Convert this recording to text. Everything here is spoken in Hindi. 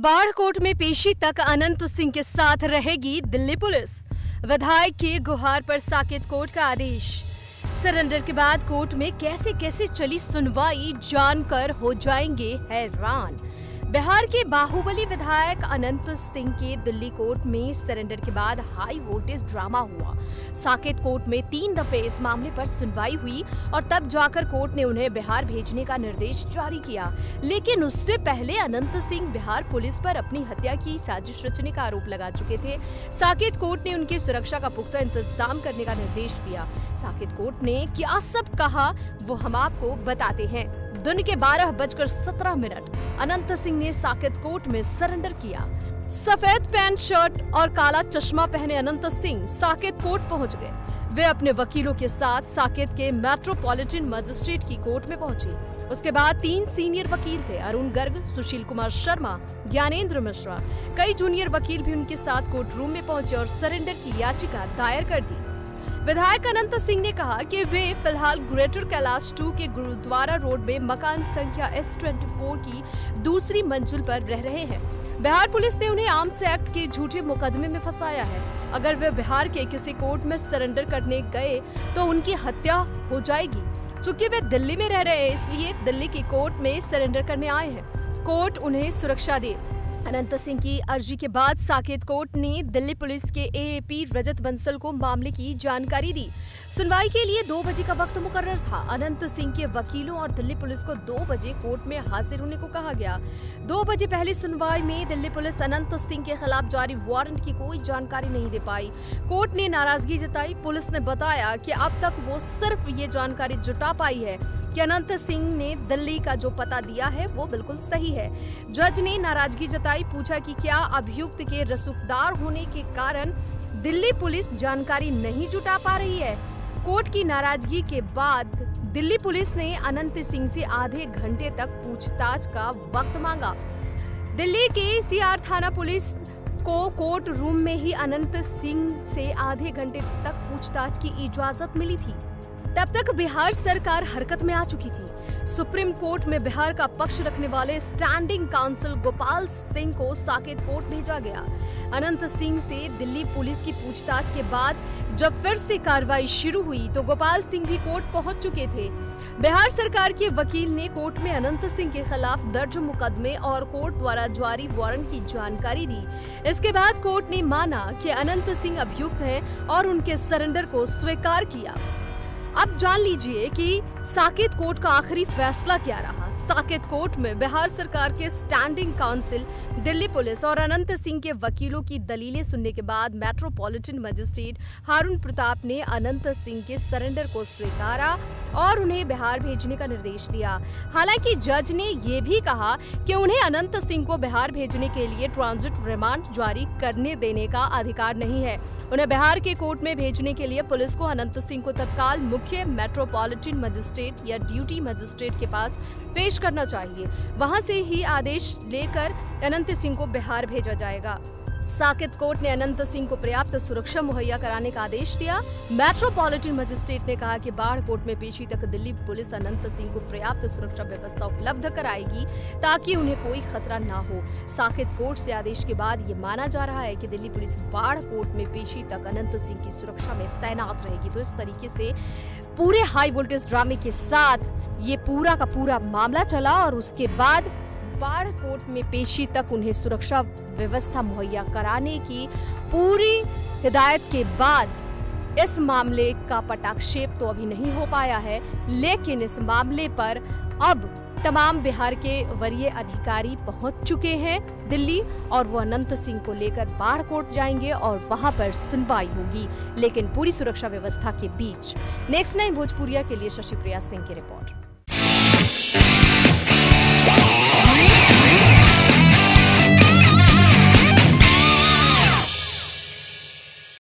बाढ़ कोर्ट में पेशी तक अनंत सिंह के साथ रहेगी दिल्ली पुलिस। विधायक के गुहार पर साकेत कोर्ट का आदेश। सरेंडर के बाद कोर्ट में कैसे कैसे चली सुनवाई जानकर हो जाएंगे हैरान। बिहार के बाहुबली विधायक अनंत सिंह के दिल्ली कोर्ट में सरेंडर के बाद हाई वोल्टेज ड्रामा हुआ। साकेत कोर्ट में 3 दफे इस मामले पर सुनवाई हुई और तब जाकर कोर्ट ने उन्हें बिहार भेजने का निर्देश जारी किया। लेकिन उससे पहले अनंत सिंह बिहार पुलिस पर अपनी हत्या की साजिश रचने का आरोप लगा चुके थे। साकेत कोर्ट ने उनकी सुरक्षा का पुख्ता इंतजाम करने का निर्देश दिया। साकेत कोर्ट ने क्या सब कहा वो हम आपको बताते हैं। दिन के 12:17 अनंत सिंह ने साकेत कोर्ट में सरेंडर किया। सफेद पैंट शर्ट और काला चश्मा पहने अनंत सिंह साकेत कोर्ट पहुंच गए। वे अपने वकीलों के साथ साकेत के मेट्रोपॉलिटन मजिस्ट्रेट की कोर्ट में पहुंचे। उसके बाद 3 सीनियर वकील थे, अरुण गर्ग, सुशील कुमार शर्मा, ज्ञानेंद्र मिश्रा। कई जूनियर वकील भी उनके साथ कोर्ट रूम में पहुंचे और सरेंडर की याचिका दायर कर दी। विधायक अनंत सिंह ने कहा कि वे फिलहाल ग्रेटर कैलाश 2 के गुरुद्वारा रोड में मकान संख्या S24 की दूसरी मंजिल पर रह रहे हैं। बिहार पुलिस ने उन्हें आर्म्स एक्ट के झूठे मुकदमे में फंसाया है। अगर वे बिहार के किसी कोर्ट में सरेंडर करने गए तो उनकी हत्या हो जाएगी। चूंकि वे दिल्ली में रह रहे हैं, इसलिए दिल्ली की कोर्ट में सरेंडर करने आए हैं। कोर्ट उन्हें सुरक्षा दे। अनंत सिंह की अर्जी के बाद साकेत कोर्ट ने दिल्ली पुलिस के AAP रजत बंसल को मामले की जानकारी दी। सुनवाई के लिए 2 बजे का वक्त मुकर्रर था। अनंत सिंह के वकीलों और दिल्ली पुलिस को 2 बजे कोर्ट में हाजिर होने को कहा गया। 2 बजे पहली सुनवाई में दिल्ली पुलिस अनंत सिंह के खिलाफ जारी वारंट की कोई जानकारी नहीं दे पाई। कोर्ट ने नाराजगी जताई। पुलिस ने बताया कि अब तक वो सिर्फ ये जानकारी जुटा पाई है कि अनंत सिंह ने दिल्ली का जो पता दिया है वो बिल्कुल सही है। जज ने नाराजगी जताई। पूछा कि क्या अभियुक्त के रसूखदार होने के कारण दिल्ली पुलिस जानकारी नहीं जुटा पा रही है। कोर्ट की नाराजगी के बाद दिल्ली पुलिस ने अनंत सिंह से आधे घंटे तक पूछताछ का वक्त मांगा। दिल्ली के CR थाना पुलिस को कोर्ट रूम में ही अनंत सिंह से आधे घंटे तक पूछताछ की इजाजत मिली थी। तब तक बिहार सरकार हरकत में आ चुकी थी। सुप्रीम कोर्ट में बिहार का पक्ष रखने वाले स्टैंडिंग काउंसिल गोपाल सिंह को साकेत कोर्ट भेजा गया। अनंत सिंह से दिल्ली पुलिस की पूछताछ के बाद जब फिर से कार्रवाई शुरू हुई तो गोपाल सिंह भी कोर्ट पहुंच चुके थे। बिहार सरकार के वकील ने कोर्ट में अनंत सिंह के खिलाफ दर्ज मुकदमे और कोर्ट द्वारा जारी वारंट की जानकारी दी। इसके बाद कोर्ट ने माना कि अनंत सिंह अभियुक्त है और उनके सरेंडर को स्वीकार किया। अब जान लीजिए कि साकेत कोर्ट का आखिरी फैसला क्या रहा। साकेत कोर्ट में बिहार सरकार के स्टैंडिंग काउंसिल, दिल्ली पुलिस और अनंत सिंह के वकीलों की दलीलें सुनने के बाद मेट्रोपॉलिटन मजिस्ट्रेट हारून प्रताप ने अनंत सिंह के सरेंडर को स्वीकारा और उन्हें बिहार भेजने का निर्देश दिया। हालांकि जज ने ये भी कहा कि उन्हें अनंत सिंह को बिहार भेजने के लिए ट्रांजिट रिमांड जारी करने देने का अधिकार नहीं है। उन्हें बिहार के कोर्ट में भेजने के लिए पुलिस को अनंत सिंह को तत्काल मुख्य मेट्रोपॉलिटन मजिस्ट्रेट या ड्यूटी मजिस्ट्रेट के पास पेश करना चाहिए। वहां से ही आदेश लेकर अनंत सिंह को बिहार भेजा जाएगा। साकेत कोर्ट ने अनंत सिंह को पर्याप्त सुरक्षा मुहैया कराने का आदेश दिया। मेट्रोपॉलिटन मजिस्ट्रेट ने कहा कि बाढ़ कोर्ट में पेशी तक दिल्ली पुलिस अनंत सिंह को पर्याप्त सुरक्षा व्यवस्था उपलब्ध कराएगी ताकि उन्हें कोई खतरा ना हो। साकेत कोर्ट से आदेश के बाद ये माना जा रहा है कि दिल्ली पुलिस बाढ़ कोर्ट में पेशी तक अनंत सिंह की सुरक्षा में तैनात रहेगी। तो इस तरीके से पूरे हाई वोल्टेज ड्रामे के साथ ये पूरा का पूरा मामला चला और उसके बाद बाढ़ कोर्ट में पेशी तक उन्हें सुरक्षा व्यवस्था मुहैया कराने की पूरी हिदायत के बाद इस मामले का पटाक्षेप तो अभी नहीं हो पाया है। लेकिन इस मामले पर अब तमाम बिहार के वरीय अधिकारी पहुंच चुके हैं दिल्ली और वो अनंत सिंह को लेकर बाढ़ कोर्ट जाएंगे और वहां पर सुनवाई होगी, लेकिन पूरी सुरक्षा व्यवस्था के बीच। नेक्स्ट 9 भोजपुरिया के लिए शशि प्रिया सिंह की रिपोर्ट।